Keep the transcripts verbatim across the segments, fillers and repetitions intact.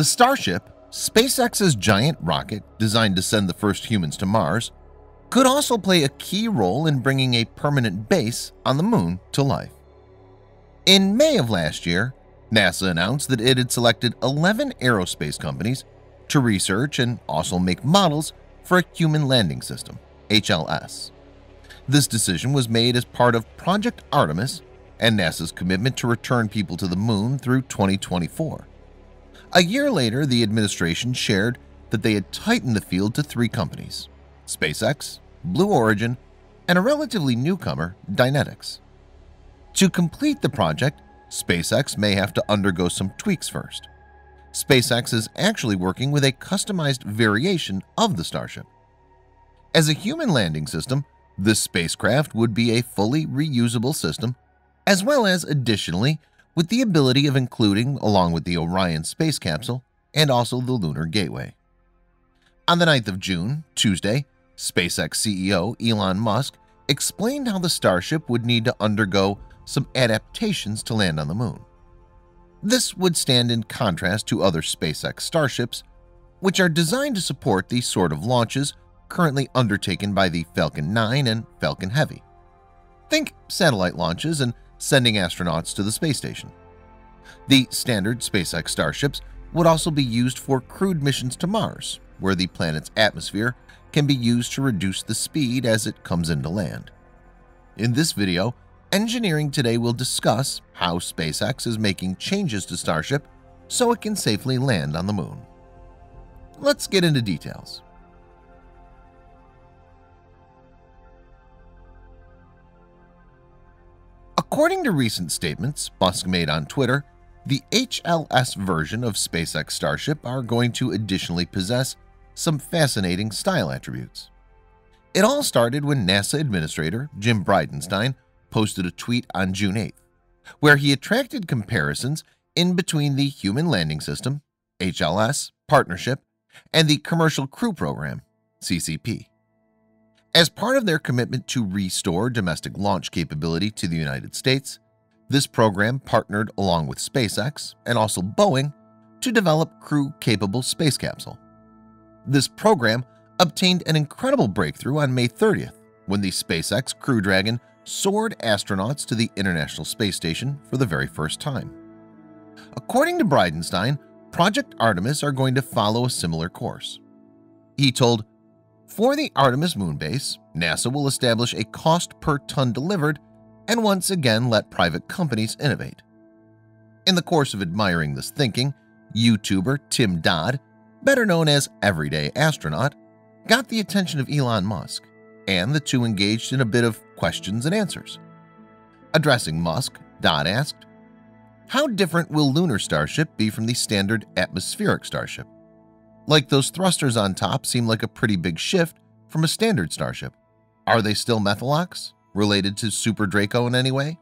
The Starship, SpaceX's giant rocket designed to send the first humans to Mars, could also play a key role in bringing a permanent base on the moon to life. In May of last year, NASA announced that it had selected eleven aerospace companies to research and also make models for a human landing system, H L S. This decision was made as part of Project Artemis and NASA's commitment to return people to the moon through twenty twenty-four. A year later, the administration shared that they had tightened the field to three companies: SpaceX, Blue Origin, and a relatively newcomer, Dynetics. To complete the project, SpaceX may have to undergo some tweaks first. SpaceX is actually working with a customized variation of the Starship. As a human landing system, this spacecraft would be a fully reusable system, as well as additionally with the ability of including, along with the Orion space capsule and also the Lunar Gateway. On the ninth of June, Tuesday, SpaceX C E O Elon Musk explained how the Starship would need to undergo some adaptations to land on the moon. This would stand in contrast to other SpaceX Starships, which are designed to support the sort of launches currently undertaken by the Falcon nine and Falcon Heavy. Think satellite launches and sending astronauts to the space station. The standard SpaceX Starships would also be used for crewed missions to Mars, where the planet's atmosphere can be used to reduce the speed as it comes into land. In this video, Engineering Today will discuss how SpaceX is making changes to Starship so it can safely land on the moon. Let's get into details. According to recent statements Musk made on Twitter, the H L S version of SpaceX Starship are going to additionally possess some fascinating style attributes. It all started when NASA Administrator Jim Bridenstine posted a tweet on June eighth, where he attracted comparisons in between the Human Landing System, H L S, partnership, and the Commercial Crew Program, C C P. As part of their commitment to restore domestic launch capability to the United States, this program partnered along with SpaceX and also Boeing to develop crew-capable space capsule. This program obtained an incredible breakthrough on May thirtieth when the SpaceX Crew Dragon soared astronauts to the International Space Station for the very first time. According to Bridenstine, Project Artemis are going to follow a similar course. He told, "For the Artemis moon base, NASA will establish a cost per ton delivered and once again let private companies innovate." In the course of admiring this thinking, YouTuber Tim Dodd, better known as Everyday Astronaut, got the attention of Elon Musk, and the two engaged in a bit of questions and answers. Addressing Musk, Dodd asked, "How different will Lunar Starship be from the standard atmospheric Starship? Like those thrusters on top seem like a pretty big shift from a standard Starship. Are they still Methalox, related to Super Draco in any way?"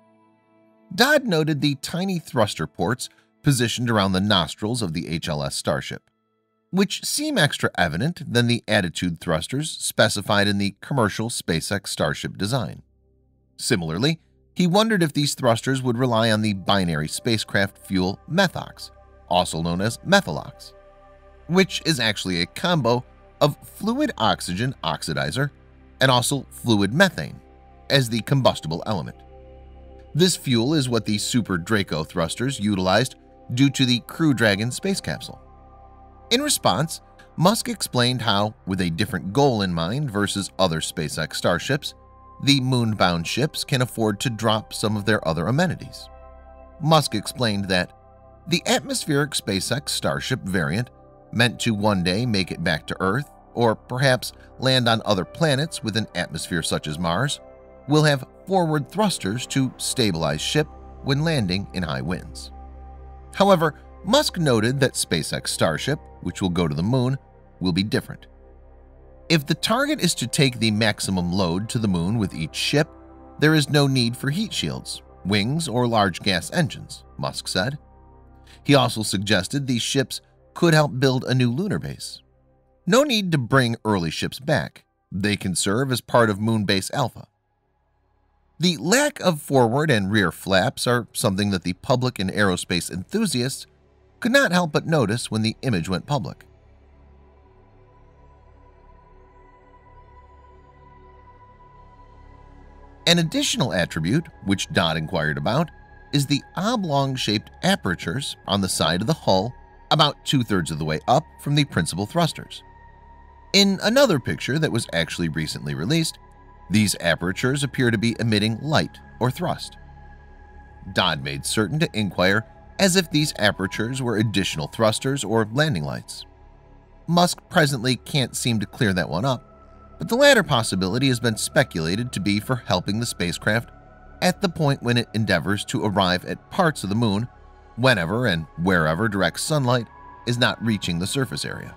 Dodd noted the tiny thruster ports positioned around the nostrils of the H L S Starship, which seem extra evident than the attitude thrusters specified in the commercial SpaceX Starship design. Similarly, he wondered if these thrusters would rely on the binary spacecraft fuel Methox, also known as Methalox, which is actually a combo of fluid oxygen oxidizer and also fluid methane as the combustible element. This fuel is what the Super Draco thrusters utilized due to the Crew Dragon space capsule. In response, Musk explained how, with a different goal in mind versus other SpaceX Starships, the moon-bound ships can afford to drop some of their other amenities. Musk explained that the atmospheric SpaceX Starship variant, meant to one day make it back to Earth or perhaps land on other planets with an atmosphere such as Mars, will have forward thrusters to stabilize ship when landing in high winds. However, Musk noted that SpaceX Starship, which will go to the moon, will be different. If the target is to take the maximum load to the moon with each ship, there is no need for heat shields, wings, or large gas engines, Musk said. He also suggested these ships could help build a new lunar base. No need to bring early ships back. They can serve as part of Moonbase Alpha. The lack of forward and rear flaps are something that the public and aerospace enthusiasts could not help but notice when the image went public. An additional attribute which D O D D inquired about is the oblong-shaped apertures on the side of the hull about two-thirds of the way up from the principal thrusters. In another picture that was actually recently released, these apertures appear to be emitting light or thrust. D O D D made certain to inquire as if these apertures were additional thrusters or landing lights. Musk presently can't seem to clear that one up, but the latter possibility has been speculated to be for helping the spacecraft at the point when it endeavors to arrive at parts of the moon whenever and wherever direct sunlight is not reaching the surface area.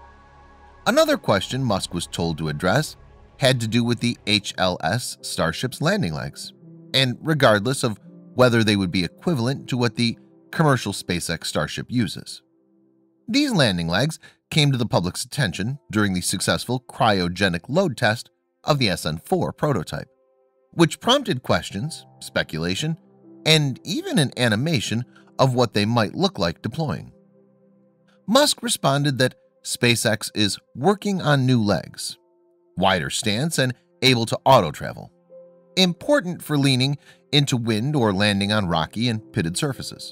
Another question Musk was told to address had to do with the H L S Starship's landing legs, and regardless of whether they would be equivalent to what the commercial SpaceX Starship uses. These landing legs came to the public's attention during the successful cryogenic load test of the S N four prototype, which prompted questions, speculation, and even an animation of what they might look like deploying. Musk responded that SpaceX is working on new legs, wider stance, and able to auto-travel, important for leaning into wind or landing on rocky and pitted surfaces.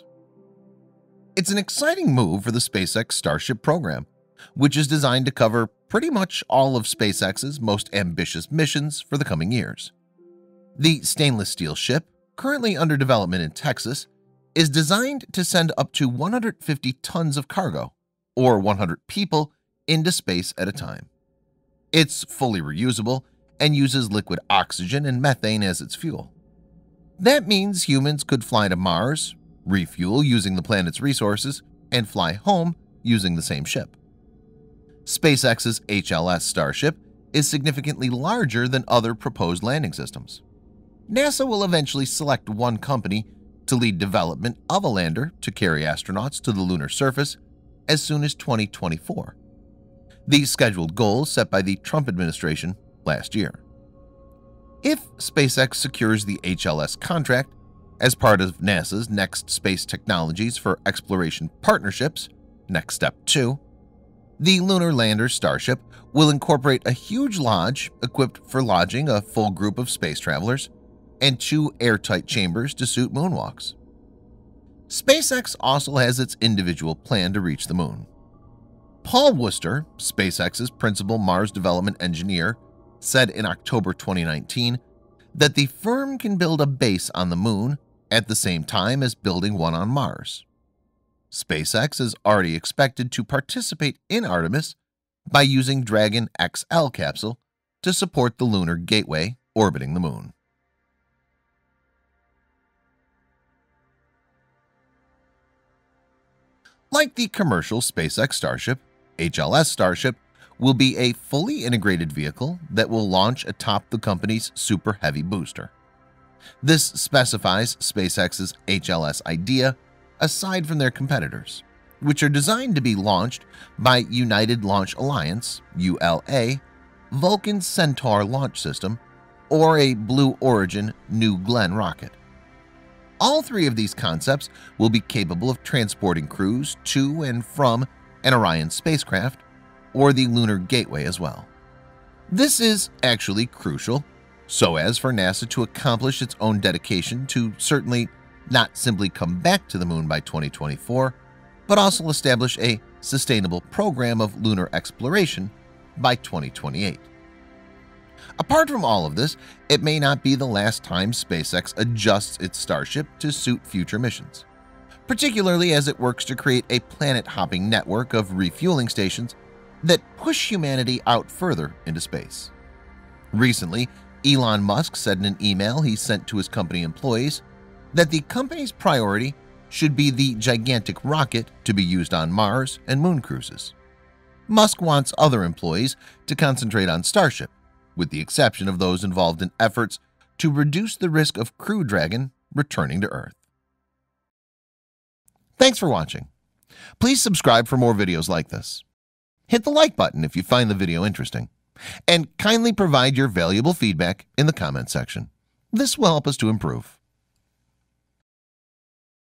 It's an exciting move for the SpaceX Starship program, which is designed to cover pretty much all of SpaceX's most ambitious missions for the coming years. The stainless steel ship, currently under development in Texas, is designed to send up to one hundred fifty tons of cargo, or one hundred people, into space at a time. It's fully reusable and uses liquid oxygen and methane as its fuel. That means humans could fly to Mars, refuel using the planet's resources, and fly home using the same ship. SpaceX's H L S Starship is significantly larger than other proposed landing systems. NASA will eventually select one company to lead development of a lander to carry astronauts to the lunar surface as soon as twenty twenty-four, the scheduled goal set by the Trump administration last year. If SpaceX secures the H L S contract as part of NASA's Next Space Technologies for Exploration Partnerships, Next Step two, the lunar lander Starship will incorporate a huge lodge equipped for lodging a full group of space travelers and two airtight chambers to suit moonwalks. SpaceX also has its individual plan to reach the moon. Paul Worcester, SpaceX's principal Mars development engineer, said in October twenty nineteen that the firm can build a base on the moon at the same time as building one on Mars. SpaceX is already expected to participate in Artemis by using Dragon X L capsule to support the lunar gateway orbiting the moon. Like the commercial SpaceX Starship, H L S Starship will be a fully integrated vehicle that will launch atop the company's Super Heavy booster. This specifies SpaceX's H L S idea aside from their competitors, which are designed to be launched by United Launch Alliance (U L A), Vulcan Centaur launch system, or a Blue Origin New Glenn rocket. All three of these concepts will be capable of transporting crews to and from an Orion spacecraft or the Lunar Gateway as well. This is actually crucial so as for NASA to accomplish its own dedication to certainly not simply come back to the moon by twenty twenty-four, but also establish a sustainable program of lunar exploration by twenty twenty-eight. Apart from all of this, it may not be the last time SpaceX adjusts its Starship to suit future missions, particularly as it works to create a planet-hopping network of refueling stations that push humanity out further into space. Recently, Elon Musk said in an email he sent to his company employees that the company's priority should be the gigantic rocket to be used on Mars and moon cruises. Musk wants other employees to concentrate on Starship, with the exception of those involved in efforts to reduce the risk of Crew Dragon returning to Earth. Thanks for watching. Please subscribe for more videos like this. Hit the like button if you find the video interesting, and kindly provide your valuable feedback in the comment section. This will help us to improve.